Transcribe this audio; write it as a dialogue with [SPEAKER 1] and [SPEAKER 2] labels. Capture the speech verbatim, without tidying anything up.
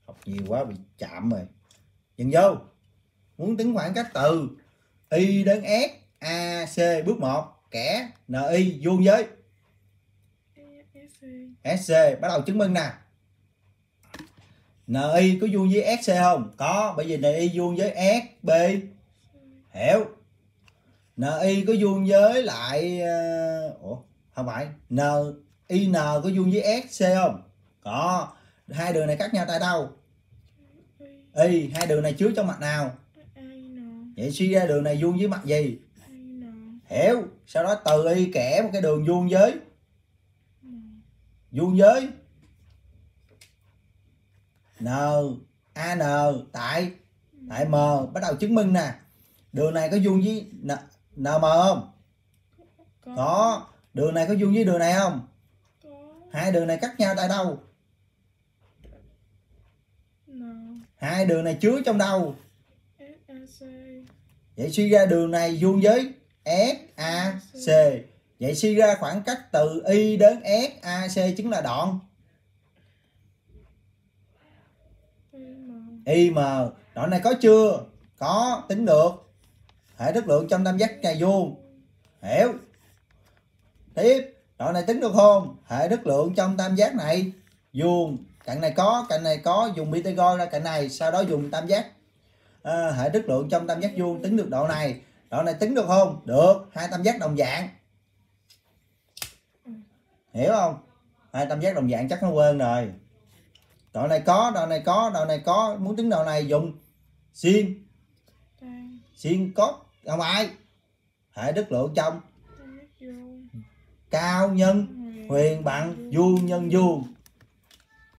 [SPEAKER 1] Học nhiều quá bị chạm rồi. Dừng vô. Muốn tính khoảng cách từ Y đến S A C bước một, kẻ N I vuông với S C. Bắt đầu chứng minh nè. N I có vuông với S C không? Có, bởi vì N I vuông với S B. Hiểu. N I có vuông với lại ủa không phải N I N có vuông với S C không? Có. Hai đường này cắt nhau tại đâu? Y. Hai đường này chứa trong mặt nào? Vậy suy ra đường này vuông với mặt gì? Hiểu. Sau đó từ Y kẻ một cái đường vuông với vuông với N A N tại tại M. Bắt đầu chứng minh nè. Đường này có vuông với N, N M không? Có. Có. Đường này có vuông với đường này không? Có. Hai đường này cắt nhau tại đâu? N. Hai đường này chứa trong đâu? S A C. Vậy suy ra đường này vuông với S A C. Vậy suy ra khoảng cách từ Y đến S A C chính là đoạn I M. Đoạn này có chưa? Có, tính được. Hệ thức lượng trong tam giác này vuông. Hiểu. Tiếp, đoạn này tính được không? Hệ thức lượng trong tam giác này vuông. Cạnh này có, cạnh này có, dùng Pythagore ra cạnh này, sau đó dùng tam giác à, hệ thức lượng trong tam giác vuông tính được đoạn này. Đoạn này tính được không? Được, hai tam giác đồng dạng. Hiểu không? Hai tam giác đồng dạng chắc nó quên rồi. Đoạn này có, đoạn này có, đoạn này có, muốn tính đoạn này dùng sin sin cos không ai. Hệ thức lượng trong cao nhân huyền bằng vuông nhân vuông.